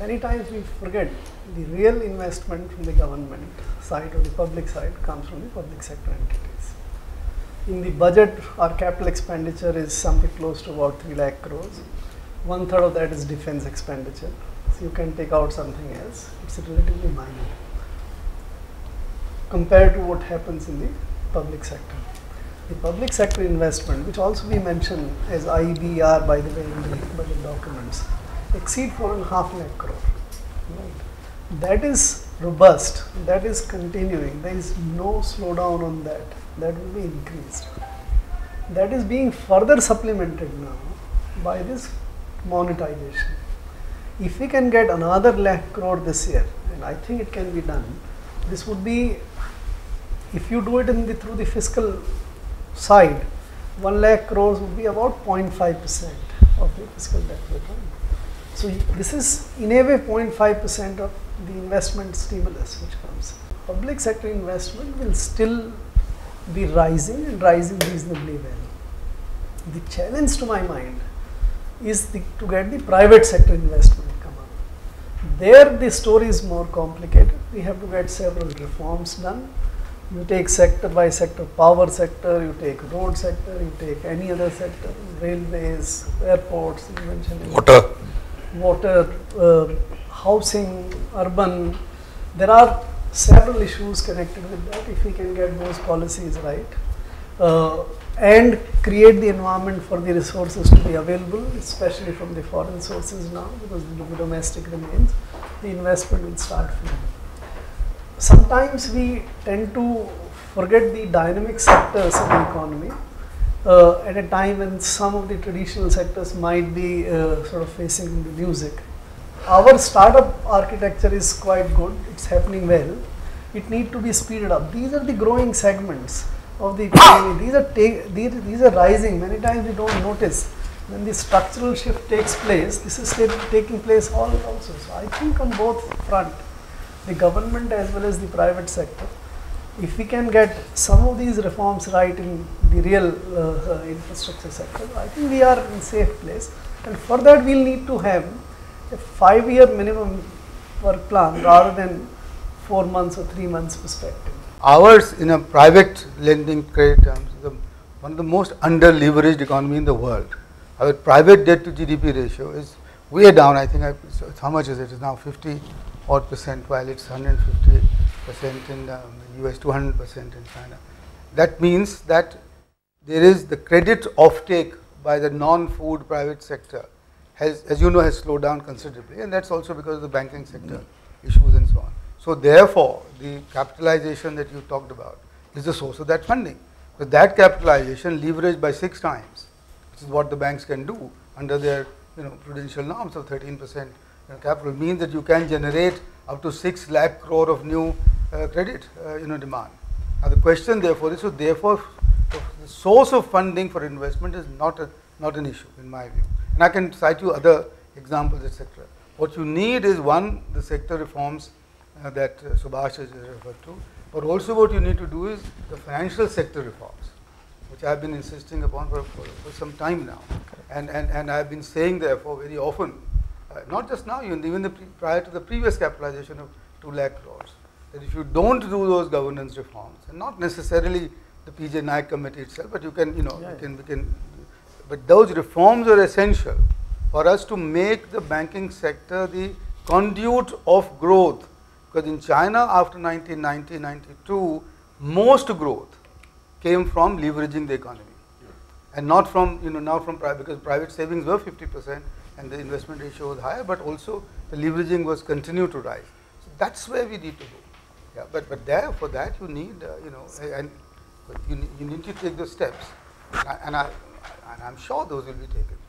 many times we forget the real investment from the government side or the public side comes from the public sector entities. In the budget, our capital expenditure is something close to about 3 lakh crores. 1/3 of that is defense expenditure. So you can take out something else. It's relatively minor compared to what happens in the public sector. The public sector investment, which also we mention as IBR by the way in the budget documents, exceed 4.5 lakh crore. Right. That is robust, that is continuing, there is no slowdown on that, that will be increased. That is being further supplemented now by this monetization. If we can get another lakh crore this year, and I think it can be done, this would be, if you do it in the, through the fiscal side, 1 lakh crores would be about 0.5% of the fiscal deficit. So this is in a way 0.5% of the investment stimulus which comes. Public sector investment will still be rising and rising reasonably well. The challenge to my mind is to get the private sector investment to come up. There the story is more complicated. We have to get several reforms done. You take sector by sector, power sector, you take road sector, you take any other sector, railways, airports, water, housing, urban. There are several issues connected with that. If we can get those policies right and create the environment for the resources to be available, especially from the foreign sources now, because the domestic remains, the investment will start flowing. Sometimes we tend to forget the dynamic sectors of the economy at a time when some of the traditional sectors might be sort of facing the music. Our startup architecture is quite good, it's happening well. It needs to be speeded up. These are the growing segments of the economy. These are rising. Many times we don't notice. When the structural shift takes place, this is taking place all also. So I think on both fronts, the government as well as the private sector, if we can get some of these reforms right in the real infrastructure sector, I think we are in safe place. And for that we will need to have a 5-year minimum work plan rather than 4 months or 3 months perspective. Ours in a private lending credit terms is one of the most under leveraged economy in the world. Our private debt to GDP ratio is way down. I think how much is it? It's now 50 odd percent, while it's 150% in the US, 200% in China. That means that there is the credit offtake by the non-food private sector has, as you know, has slowed down considerably, and that's also because of the banking sector issues and so on. So therefore, the capitalization that you talked about is the source of that funding. So that capitalization leveraged by 6 times, which is what the banks can do under their prudential norms of 13% capital, means that you can generate up to 6 lakh crore of new credit demand. Now the question therefore is, so therefore the source of funding for investment is not an issue in my view. And I can cite you other examples, etc. What you need is, one, the sector reforms that Subhash has referred to, but also what you need to do is the financial sector reforms, which I have been insisting upon for some time now. And I have been saying therefore very often, not just now, even prior to the previous capitalization of 2 lakh crores, that if you don't do those governance reforms, and not necessarily the PJ Naik committee itself, but you can, but those reforms are essential for us to make the banking sector the conduit of growth. Because in China after 1990-92, most growth came from leveraging the economy, and not from private, because private savings were 50% and the investment ratio was higher, but also the leveraging was continued to rise. So that's where we need to go. Yeah, but for that you need and you need to take those steps, and I'm sure those will be taken.